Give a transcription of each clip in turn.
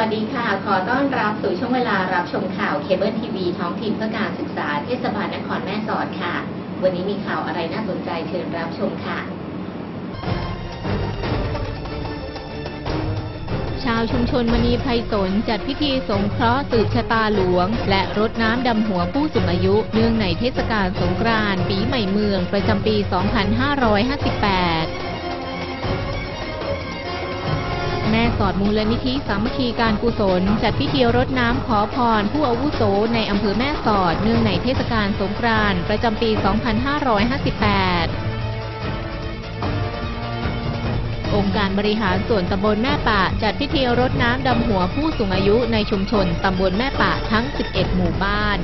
วัสดีค่ะขอต้อนรับสู่ช่วงเวลารับชมข่าวเคเบิลทีวีท้องถิ่นเพื่อการศึกษาเทศบาลนครแม่สอดค่ะวันนี้มีข่าวอะไรน่าสนใจเชิญรับชมค่ะชาวชุมชนมณีไพศาลจัดพิธีสงเคราะห์สืบชะตาหลวงและรดน้ำดำหัวผู้สูงอายุเนื่องในเทศกาลสงกรานต์ปีใหม่เมืองประจำปี 2558แม่สอดมูลนิธิสามัคคีการกุศลจัดพิธีรดน้ำขอพรผู้อาวุโสในอำเภอแม่สอดเนื่องในเทศกาลสงกรานต์ประจำปี 2558องค์การบริหารส่วนตำบลแม่ปะจัดพิธีรดน้ำดำหัวผู้สูงอายุในชุมชนตำบลแม่ปะทั้ง 11 หมู่บ้าน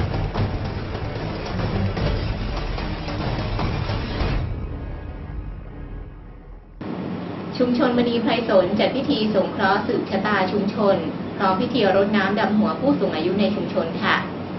ชุมชนมณีไพศาลจัดพิธีสงเคราะห์สืบชะตาชุมชนพร้อมพิธีรดน้ำดำหัวผู้สูงอายุในชุมชนค่ะ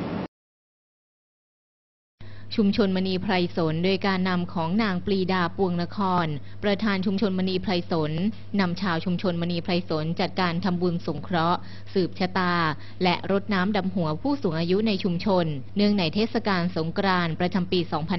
ชุมชนมณีไพศาลโดยการนำของนางปรีดาปวงนครประธานชุมชนมณีไพศาลนำชาวชุมชนมณีไพศาลจัดการทำบุญสงเคราะห์สืบชะตาและรดน้ำดำหัวผู้สูงอายุในชุมชนเนื่องในเทศกาลสงกรานต์ประจำปี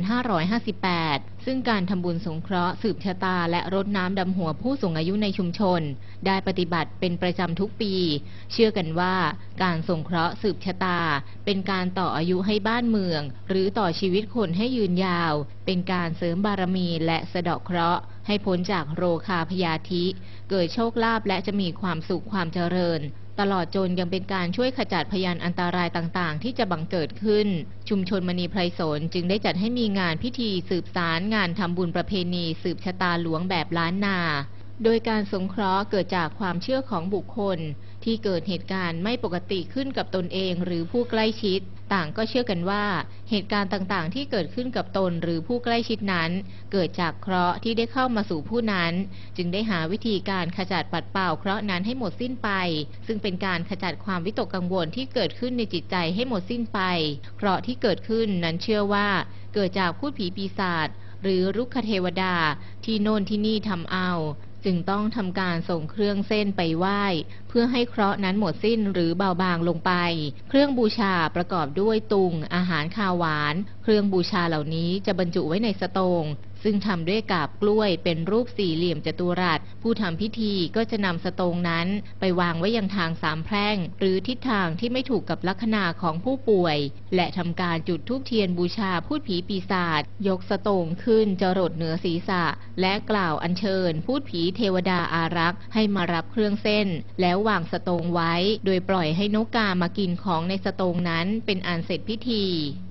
2558 ซึ่งการทำบุญสงเคราะห์สืบชะตาและรดน้ำดำหัวผู้สูงอายุในชุมชนได้ปฏิบัติเป็นประจำทุกปีเชื่อกันว่าการสงเคราะห์สืบชะตาเป็นการต่ออายุให้บ้านเมืองหรือต่อชีวิตคนให้ยืนยาวเป็นการเสริมบารมีและสะเดาะเคราะห์ให้พ้นจากโรคาพยาธิเกิดโชคลาภและจะมีความสุขความเจริญตลอดจนยังเป็นการช่วยขจัดพยานอันตรายต่างๆที่จะบังเกิดขึ้นชุมชนมณีไพศาลจึงได้จัดให้มีงานพิธีสืบสารงานทำบุญประเพณีสืบชะตาหลวงแบบล้านนาโดยการสงเคราะห์เกิดจากความเชื่อของบุคคลที่เกิดเหตุการณ์ไม่ปกติขึ้นกับตนเองหรือผู้ใกล้ชิดต่างก็เชื่อกันว่าเหตุการณ์ต่างๆที่เกิดขึ้นกับตนหรือผู้ใกล้ชิดนั้นเกิดจากเคราะห์ที่ได้เข้ามาสู่ผู้นั้นจึงได้หาวิธีการขจัดปัดเป่าเคราะห์นั้นให้หมดสิ้นไปซึ่งเป็นการขจัดความวิตกกังวลที่เกิดขึ้นในจิตใจให้หมดสิ้นไปเคราะห์ที่เกิดขึ้นนั้นเชื่อว่าเกิดจากพูดผีปีศาจหรือรุกขเทวดาที่โน่นที่นี่ทำเอาจึงต้องทำการส่งเครื่องเส้นไปไหว้เพื่อให้เคราะห์นั้นหมดสิ้นหรือเบาบางลงไปเครื่องบูชาประกอบด้วยตุงอาหารคาวหวานเครื่องบูชาเหล่านี้จะบรรจุไว้ในสตงซึ่งทำด้วยกาบกล้วยเป็นรูปสี่เหลี่ยมจัตุรัสผู้ทำพิธีก็จะนำสตงนั้นไปวางไว้ยังทางสามแพร่งหรือทิศทางที่ไม่ถูกกับลัคนาของผู้ป่วยและทำการจุดธูปเทียนบูชาพูดผีปีศาจยกสตงขึ้นจรดเหนือศีรษะและกล่าวอัญเชิญพูดผีเทวดาอารักษ์ให้มารับเครื่องเส้นแล้ววางสตงไว้โดยปล่อยให้นกกามากินของในสตงนั้นเป็นอันเสร็จพิธี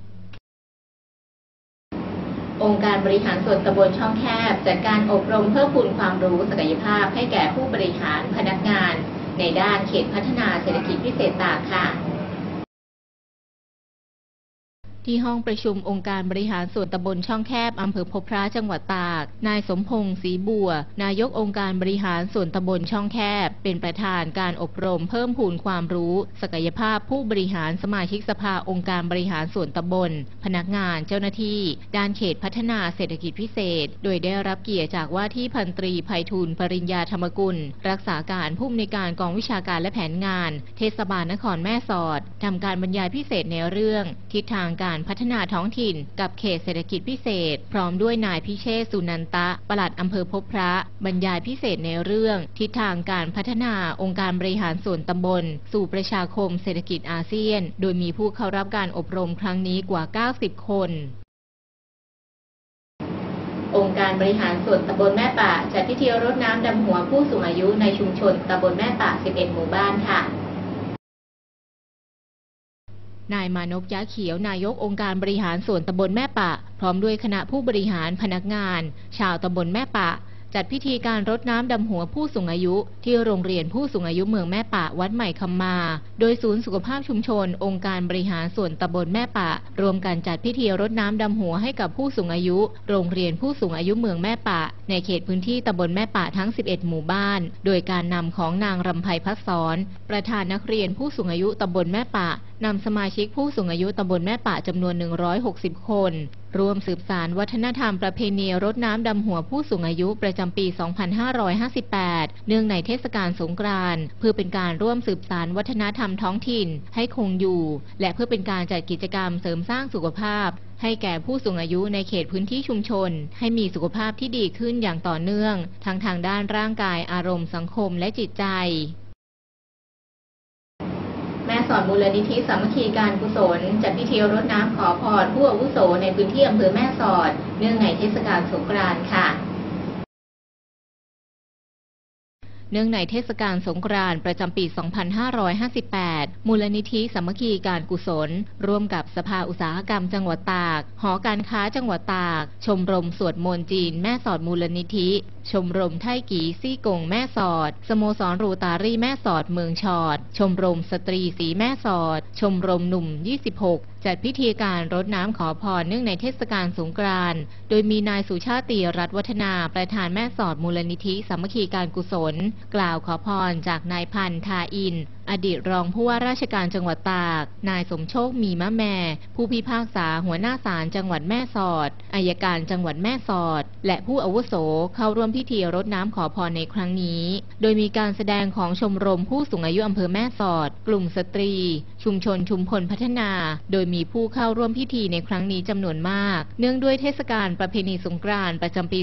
องค์การบริหารส่วนตำบลช่องแคบจัดการอบรมเพิ่มพูนความรู้ศักยภาพให้แก่ผู้บริหารพนักงานในด้านเขตพัฒนาเศรษฐกิจพิเศษตากค่ะที่ห้องประชุมองค์การบริหารส่วนตำบลช่องแคบอำเภอพบพระจังหวัดตากนายสมพงษ์ศรีบัวนายกองค์การบริหารส่วนตำบลช่องแคบเป็นประธานการอบรมเพิ่มพูนความรู้ศักยภาพผู้บริหารสมาชิกสภาองค์การบริหารส่วนตำบลพนักงานเจ้าหน้าที่ด้านเขตพัฒนาเศรษฐกิจพิเศษโดยได้รับเกียรติจากว่าที่พันตรีไพฑูรย์ปริญญาธรรมกุลรักษาการผู้อำนวยการกองวิชาการและแผนงานเทศบาลนครแม่สอดทำการบรรยายพิเศษในเรื่องทิศทางการพัฒนาท้องถิ่นกับเขตเศรษฐกิจพิเศษพร้อมด้วยนายพิเชษฐ์สุนันตะปลัดอำเภอพบพระบรรยายพิเศษในเรื่องทิศทางการพัฒนาองค์การบริหารส่วนตำบลสู่ประชาคมเศรษฐกิจอาเซียนโดยมีผู้เข้ารับการอบรมครั้งนี้กว่า 90 คนองค์การบริหารส่วนตำบลแม่ปะจัดพิธีรดน้ำดำหัวผู้สูงอายุในชุมชนตำบลแม่ปะ 11 หมู่บ้านค่ะนายมานพยะเขียวนายกองค์การบริหารส่วนตำบลแม่ปะพร้อมด้วยคณะผู้บริหารพนักงานชาวตำบลแม่ปะจัดพิธีการรดน้ำดำหัวผู้สูงอายุที่โรงเรียนผู้สูงอายุเมืองแม่ปะวัดใหม่คำมาโดยศูนย์สุขภาพชุมชนองค์การบริหารส่วนตำบลแม่ปะรวมกันจัดพิธีรดน้ำดำหัวให้กับผู้สูงอายุโรงเรียนผู้สูงอายุเมืองแม่ปะในเขตพื้นที่ตำบลแม่ปะทั้ง 11 หมู่บ้านโดยการนำของนางรำไพพัฒสอนประธานนักเรียนผู้สูงอายุตำบลแม่ปะนำสมาชิกผู้สูงอายุตำบลแม่ปะจำนวน160 คนร่วมสืบสานวัฒนธรรมประเพณีรดน้ำดำหัวผู้สูงอายุประจำปี 2558 เนื่องในเทศกาลสงกรานต์เพื่อเป็นการร่วมสืบสานวัฒนธรรมท้องถิ่นให้คงอยู่และเพื่อเป็นการจัดกิจกรรมเสริมสร้างสุขภาพให้แก่ผู้สูงอายุในเขตพื้นที่ชุมชนให้มีสุขภาพที่ดีขึ้นอย่างต่อเนื่องทั้งทางด้านร่างกายอารมณ์สังคมและจิตใจแม่สอดมูลนิธิสามัคคีการกุศลจัดพิธีรดน้ำขอพรผู้อาวุโสในพื้นที่อำเภอแม่สอดเนื่องในเทศกาลสงกรานต์ค่ะเนื่องในเทศกาลสงกรานต์ประจำปี 2558 มูลนิธิสามัคคีการกุศลร่วมกับสภาอุตสาหกรรมจังหวัดตากหอการค้าจังหวัดตากชมรมสวดมนต์จีนแม่สอดมูลนิธิชมรมไทกีซี่กงแม่สอดสโมสรรูตารี่แม่สอดเมืองชอดชมรมสตรีสีแม่สอดชมรมหนุ่ม 26 จัดพิธีการรดน้ำขอพรเนื่องในเทศกาลสงกรานต์โดยมีนายสุชาติรัตน์วัฒนาประธานแม่สอดมูลนิธิสามัคคีการกุศลกล่าวขอพรจากนายพันธ์ทาอินอดีตรองผู้ว่าราชการจังหวัดตากนายสมโชคมีมะแม่ผู้พิพากษาหัวหน้าศาลจังหวัดแม่สอดอัยการจังหวัดแม่สอดและผู้อาวุโสเข้าร่วมพิธีรดน้ำขอพรในครั้งนี้โดยมีการแสดงของชมรมผู้สูงอายุอำเภอแม่สอดกลุ่มสตรีชุมชนชุมพลพัฒนาโดยมีผู้เข้าร่วมพิธีในครั้งนี้จำนวนมากเนื่องด้วยเทศกาลประเพณีสงกรานต์ประจำปี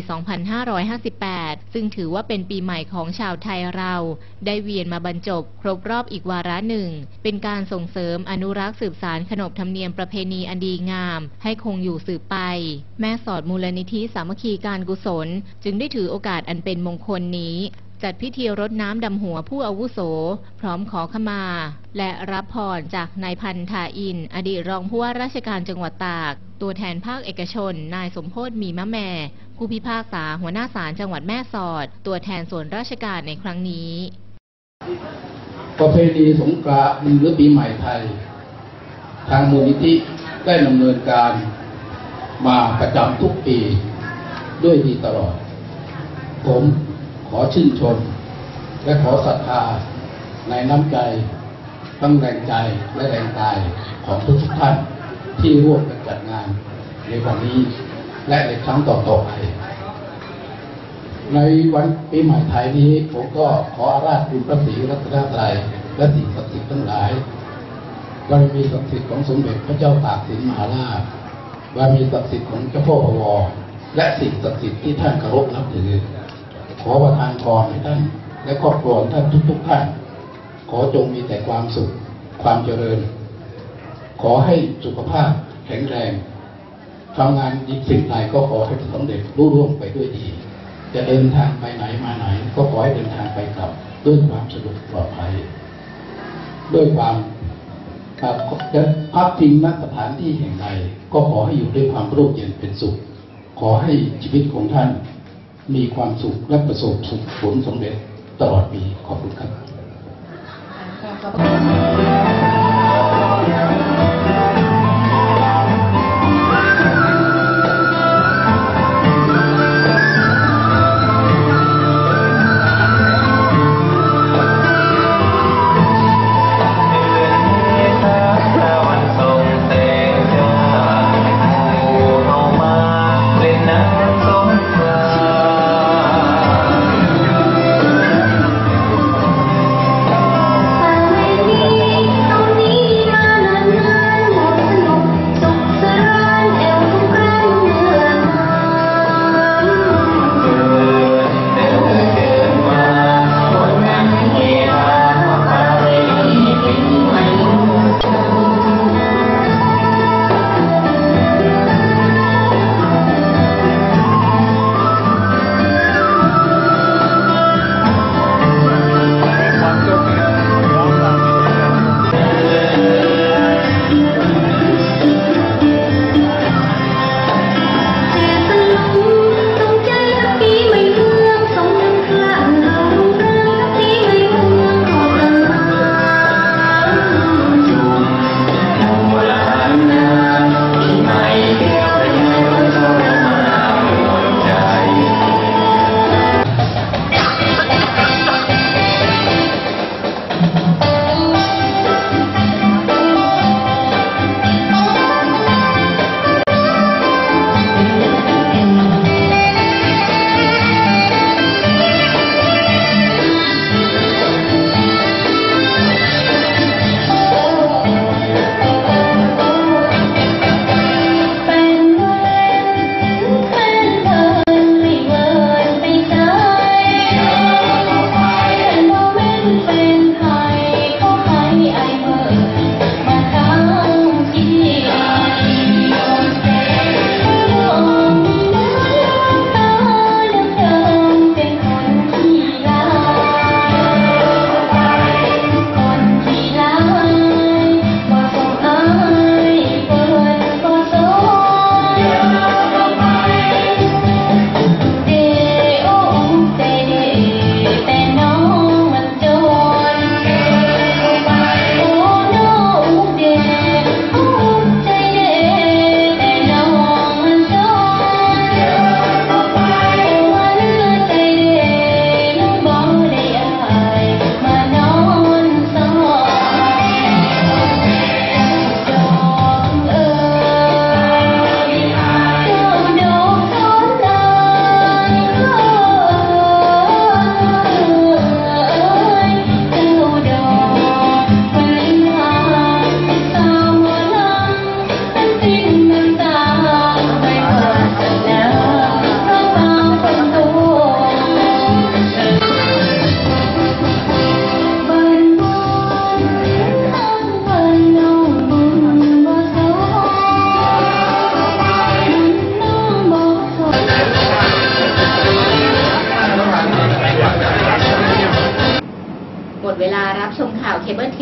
2558 ซึ่งถือว่าเป็นปีใหม่ของชาวไทยเราได้เวียนมาบรรจบครบรอบอีกวาระหนึ่งเป็นการส่งเสริมอนุรักษ์สืบสานขนบธรรมเนียมประเพณีอันดีงามให้คงอยู่สืบไปแม่สอดมูลนิธิสามัคคีการกุศลจึงได้ถือโอกาสอันเป็นมงคลนี้จัดพิธีรดน้ำดำหัวผู้อาวุโสพร้อมขอขมาและรับพรจากนายพันธ์ทาอินอดีตรองผู้ว่าราชการจังหวัดตากตัวแทนภาคเอกชนนายสมโพธิ์มีมะแม่ผู้พิพากษาหัวหน้าศาลจังหวัดแม่สอดตัวแทนส่วนราชการในครั้งนี้ประเพณีสงกรานต์หรือปีใหม่ไทยทางมูลนิธิได้ดำเนินการมาประจำทุกปีด้วยดีตลอดผมขอชื่นชมและขอศรัทธาในน้ำใจทั้งแรงใจและแรงกายของทุกท่านที่ร่วมกันจัดงานในวันนี้และในครั้งต่อๆไปในวันปีใหม่ไทยนี้ผมก็ขออาราธคุณพระศรีรัตนตรัยและสิ่งศักดิ์สิทธิ์ทั้งหลายบารมีศักดิ์สิทธิ์ของสมเด็จพระเจ้าตากสินมหาราชบารมีศักดิ์สิทธิ์ของเจ้าพ่อพวและสิ่งศักดิ์สิทธิ์ที่ท่านเคารพนับถือขอประทานพรให้ท่านและครอบครัวท่านทุกๆท่านขอจงมีแต่ความสุขความเจริญขอให้สุขภาพแข็งแรงทำงานยิ่งสิ่งใดก็ขอให้สำเร็จรุ่งเรืองไปด้วยดีจะเดินทางไปไหนมาไหนก็ขอให้เดินทางไปกลับด้วยความสะดวกปลอดภัยด้วยความจะพักพิงณสถานที่แห่งใดก็ขอให้อยู่ด้วยความร่มเย็นเป็นสุขขอให้ชีวิตของท่านมีความสุขและประสบผลสำเร็จตลอดปีขอบคุณครับ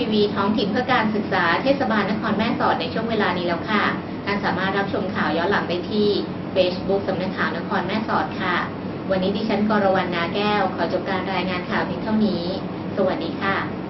วีท้องถิ่นเพื่อการศึกษาเทศบาลนครแม่สอดในช่วงเวลานี้แล้วค่ะท่านสามารถรับชมข่าวย้อนหลังได้ที่ Facebook สำนักข่าวนครแม่สอดค่ะวันนี้ดิฉันกรวรรณ นาแก้วขอจบการรายงานข่าวเพียงเท่านี้สวัสดีค่ะ